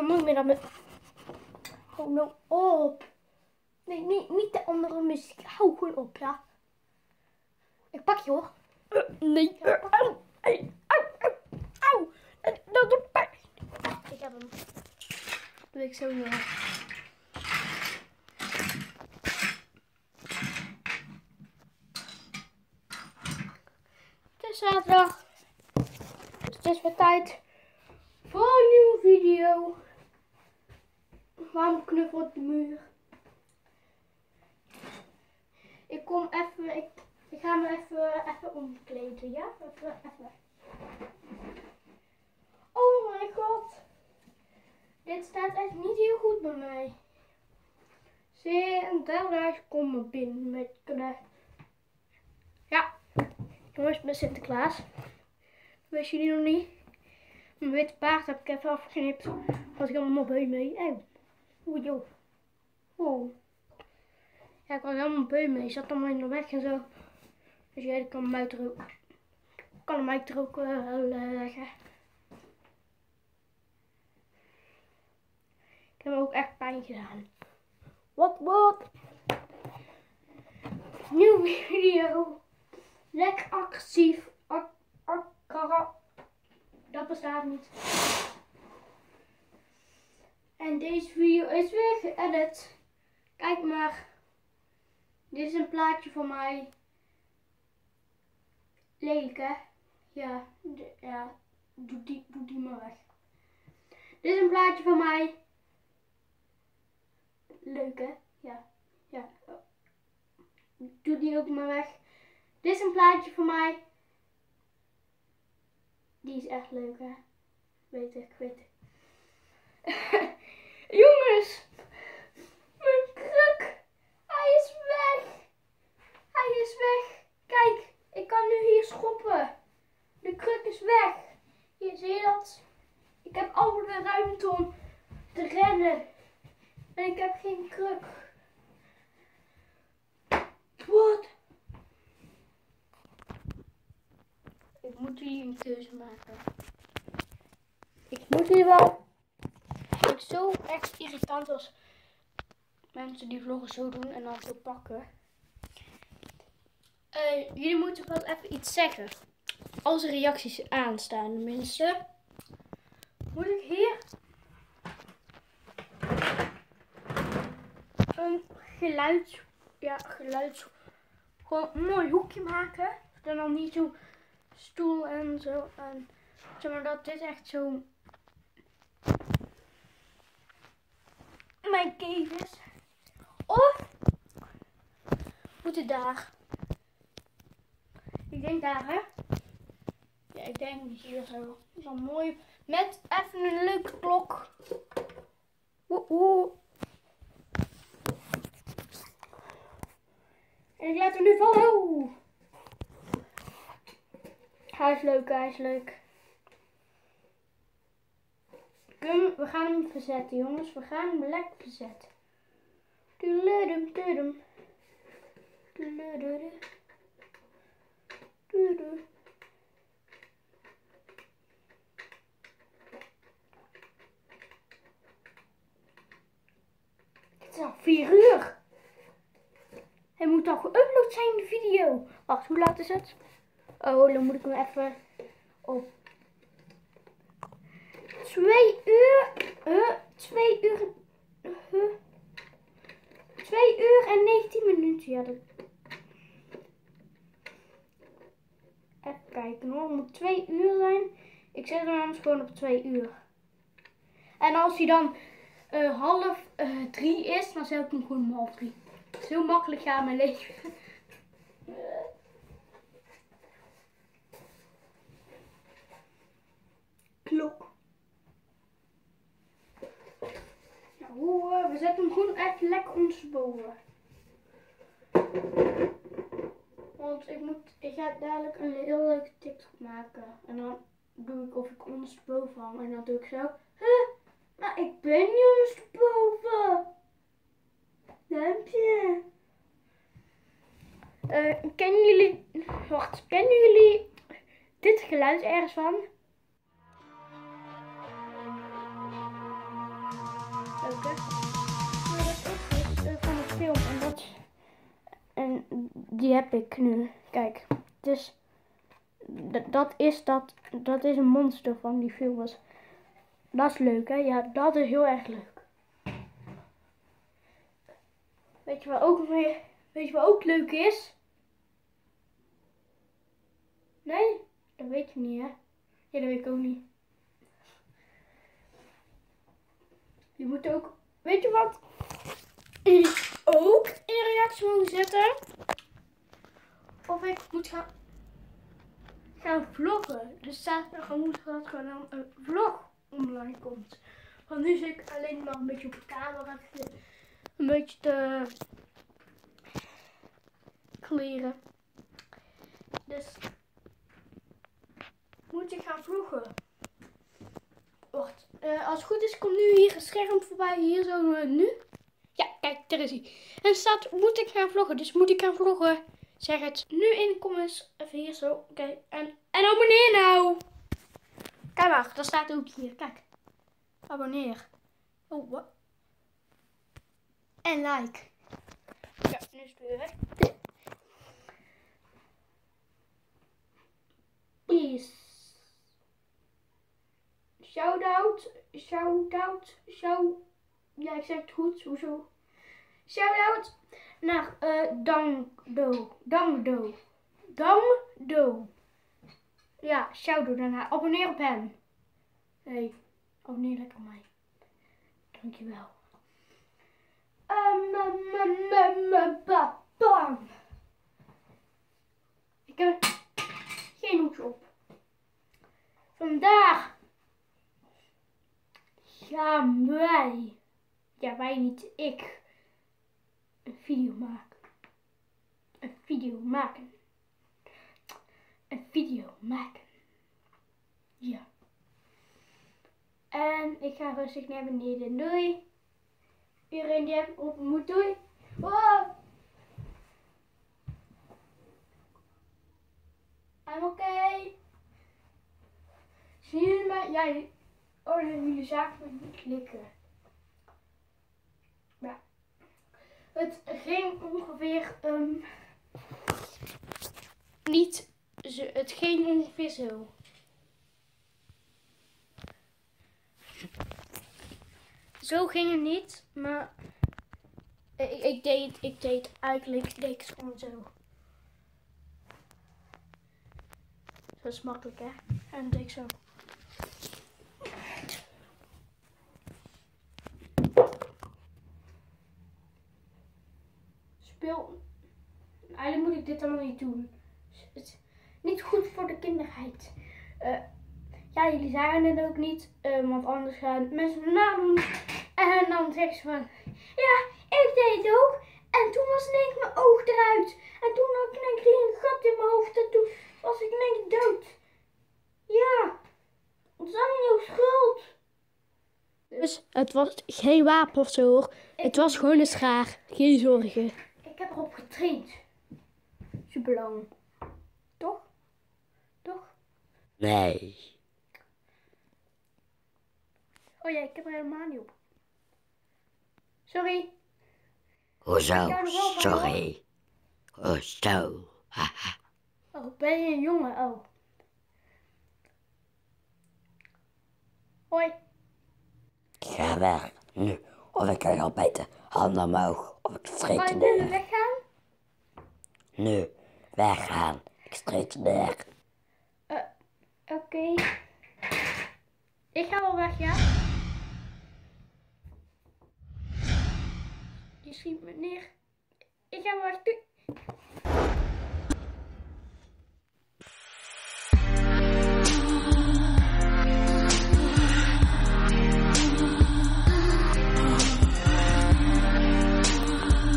dan nooit meer naar me. Hou nou op. Nee, niet de andere muziek. Hou gewoon op, ja. Ik pak je hoor. Nee. Ja, auw. Auw. Dat doet pijn. Ik heb hem. Dat doe ik zo nu al. Het is zaterdag. Dus het is weer tijd voor een nieuwe video. Waarom knuffel op de muur? Ik kom even, ik ga me even omkleden, ja? Even. Oh mijn god. Dit staat echt niet heel goed bij mij. Zie, en daarna kom me binnen met knecht. Ja, jongens, met Sinterklaas. Dat wist jullie nog niet. Mijn witte paard heb ik even afgeknipt. Had ik allemaal beu mee. Oeh, joh. Wow. Ja, ik was helemaal beu mee. Zat allemaal in de weg en zo. Dus jij kan hem uit er ook leggen. Ik heb hem ook echt pijn gedaan. Wat? Nieuwe video. Lekker agressief. Dat bestaat niet. En deze video is weer geëdit. Kijk maar. Dit is een plaatje van mij. Lelijk hè? Ja, doe die maar weg. Dit is een plaatje van mij. Leuk hè? Ja. Doe die ook maar weg. Dit is een plaatje van mij. Die is echt leuk hè? Weet ik. Jongens! Mijn kruk! Hij is weg! Kijk, ik kan nu hier schoppen. De kruk is weg. Hier, zie je dat? Ik heb al de ruimte om te rennen. En ik heb geen kruk. Wat? Ik moet jullie een keuze maken. Ik moet jullie wel. Het is zo echt irritant als mensen die vloggen zo doen en dan zo pakken. Jullie moeten wel even iets zeggen. Als er reacties aanstaan tenminste. Moet ik hier een geluid. Gewoon een mooi hoekje maken. En dan niet zo stoel en zo. En zeg maar dat dit echt zo mijn cave is. Of moet het daar? Ik denk daar hè. Ja, ik denk hier zo. Dat is wel mooi. Met even een leuke klok. En ik laat hem nu vallen. Oeh. Hij is leuk. We gaan hem verzetten jongens. We gaan hem lekker verzetten. Het is al 4 uur. Hij moet al geüpload zijn de video. Wacht, hoe laat is het? Oh, dan moet ik hem even op 2 uur. 2 uur en 19 minuten. Ja, dat. Even kijken hoor. Het moet 2 uur zijn. Ik zet hem anders gewoon op 2 uur. En als hij dan 2:30 is, dan zet ik hem gewoon om 2:30. Zo makkelijk gaat mijn leven. Klok. Nou, we zetten hem gewoon echt lekker ondersteboven. Want ik ga dadelijk een heel leuke TikTok maken. En dan doe ik of ik ondersteboven hang. En dan doe ik zo. Maar ik ben niet ondersteboven. Lampje. Kennen jullie dit geluid ergens van? Leuk hè? Maar dat is dus van een film en die heb ik nu. Kijk, dus dat is een monster van die film. Dat is leuk hè? Ja, dat is heel erg leuk. Weet je wat ook leuk is? Nee? Dat weet je niet hè? Ja, dat weet ik ook niet. Je moet ook, weet je wat? Jullie ook in reactie mogen zetten. Of ik moet gaan vloggen. Dus staat er gewoon dat gewoon een vlog online komt. Want nu zit ik alleen maar een beetje op de camera. Een beetje te kleren. Dus moet ik gaan vloggen. Wacht, als het goed is komt nu hier een scherm voorbij. Hier zo nu. Ja, kijk, daar is hij. En er staat, moet ik gaan vloggen. Dus moet ik gaan vloggen. Zeg het nu in de comments. Even hier zo. Oké. En abonneer nou. Kijk maar, dat staat ook hier. Kijk. Abonneer. Oh, wat? En like. Ja, nu is het weer weg. Peace. Shout-out. Ja, ik zeg het goed. Hoezo? Shout-out naar Dangdo. Ja, shout-out daarna. Abonneer op hem. Hey, abonneer lekker op mij. Dankjewel. Bam. Ik heb geen hoedje op. Vandaag gaan wij, ja wij niet, ik, een video maken. Een video maken. Ja. En ik ga rustig naar beneden. Doei. Iedereen die heb ik ontmoet. Doei. Wow. I'm okay. Zien jullie mij? Ja, oh nee, jullie zagen me niet klikken. Ja. Het ging ongeveer niet zo. Het ging ongeveer zo. Zo ging het niet, maar ik deed eigenlijk deed ik het gewoon zo. Dat is makkelijk hè. En deed ik zo. Eigenlijk moet ik dit allemaal niet doen. Het is niet goed voor de kinderheid. Ja, jullie zagen het ook niet. Want anders gaan mensen nadoen. En dan zeggen ze van... Ja, ik deed het ook. En toen was ineens mijn oog eruit. En toen had ik ineens een gat in mijn hoofd. En toen was ik ineens dood. Ja. Dat is allemaal jouw schuld. Dus het was geen wapen of zo hoor. Het was gewoon een schaar. Geen zorgen. Ik heb erop getraind. Super lang. Toch? Toch? Nee. Oh ja, ik heb er helemaal niet op. Sorry. Hoezo? Sorry. Hoezo? Haha. Oh, ben je een jongen? Oh. Hoi. Ga weg. Nu. Of ik kan al beter. Handen omhoog. Of ik streek Kan je je nu neer. weggaan? Nu. Weggaan. Ik streek je neer. Oké. Ik ga wel weg, ja? Je schiet me neer. Ik ga wel weg. Doei.